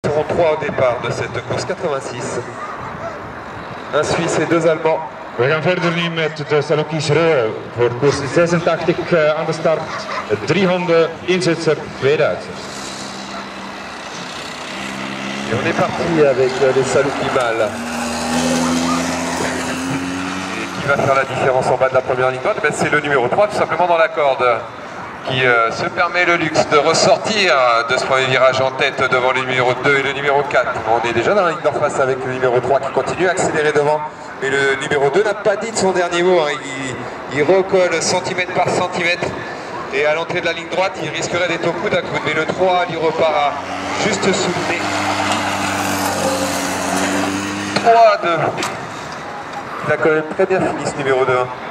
Ils seront 3 au départ de cette course 86. Un Suisse et 2 Allemands. We gaan verder nu met de Salon-Kieserij voor koers 86 aan de start. 3 honden, 1 Zwitser, 2 Duitsers. Et on est parti avec les Saluki mâles. Et qui va faire la différence en bas de la première ligne droite? C'est le numéro 3 tout simplement dans la corde, qui se permet le luxe de ressortir de ce premier virage en tête devant le numéro 2 et le numéro 4. On est déjà dans la ligne d'en face avec le numéro 3 qui continue à accélérer devant. Mais le numéro 2 n'a pas dit de son dernier mot, hein. Il recolle centimètre par centimètre. Et à l'entrée de la ligne droite, il risquerait d'être au coude à coude. Mais le 3 lui repart juste sous le nez. 3-2. Il a quand même très bien fini ce numéro 2.